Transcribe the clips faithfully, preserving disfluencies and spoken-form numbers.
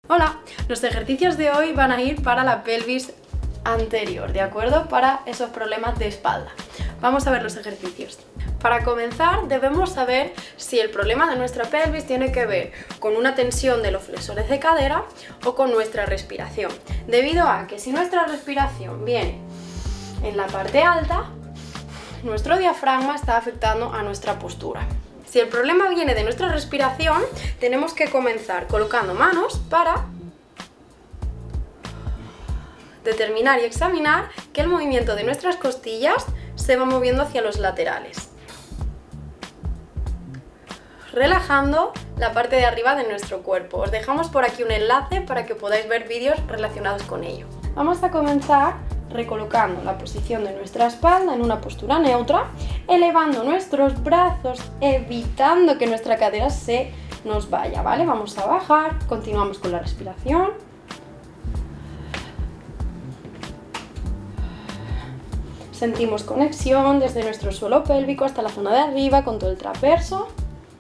Hola, los ejercicios de hoy van a ir para la pelvis anterior, ¿de acuerdo? Para esos problemas de espalda. Vamos a ver los ejercicios. Para comenzar debemos saber si el problema de nuestra pelvis tiene que ver con una tensión de los flexores de cadera o con nuestra respiración, debido a que si nuestra respiración viene en la parte alta, nuestro diafragma está afectando a nuestra postura. Si el problema viene de nuestra respiración, tenemos que comenzar colocando manos para determinar y examinar que el movimiento de nuestras costillas se va moviendo hacia los laterales, relajando la parte de arriba de nuestro cuerpo. Os dejamos por aquí un enlace para que podáis ver vídeos relacionados con ello. Vamos a comenzar recolocando la posición de nuestra espalda en una postura neutra, elevando nuestros brazos, evitando que nuestra cadera se nos vaya, ¿vale? Vamos a bajar, continuamos con la respiración. Sentimos conexión desde nuestro suelo pélvico hasta la zona de arriba con todo el transverso.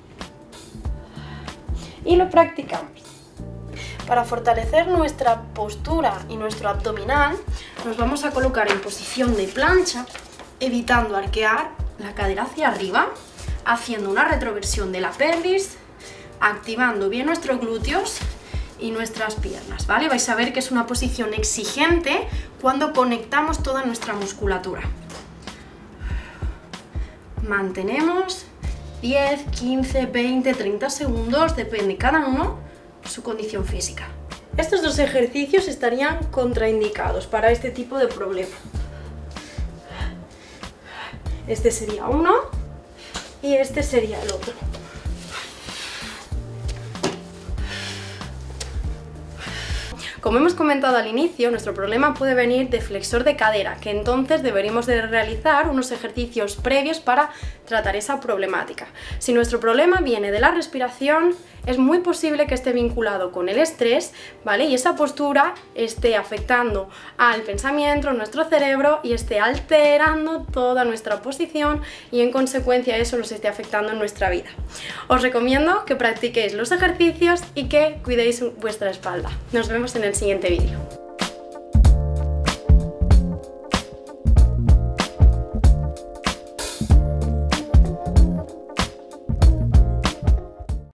Y lo practicamos. Para fortalecer nuestra postura y nuestro abdominal, nos vamos a colocar en posición de plancha, evitando arquear la cadera hacia arriba, haciendo una retroversión de la pelvis, activando bien nuestros glúteos y nuestras piernas, ¿vale? Vais a ver que es una posición exigente cuando conectamos toda nuestra musculatura. Mantenemos diez, quince, veinte, treinta segundos, depende cada uno su condición física. Estos dos ejercicios estarían contraindicados para este tipo de problema. Este sería uno y este sería el otro. Como hemos comentado al inicio, nuestro problema puede venir de flexor de cadera, que entonces deberíamos de realizar unos ejercicios previos para tratar esa problemática. Si nuestro problema viene de la respiración, es muy posible que esté vinculado con el estrés, ¿vale? Y esa postura esté afectando al pensamiento, nuestro cerebro, y esté alterando toda nuestra posición y en consecuencia eso nos esté afectando en nuestra vida. Os recomiendo que practiquéis los ejercicios y que cuidéis vuestra espalda. Nos vemos en el siguiente vídeo.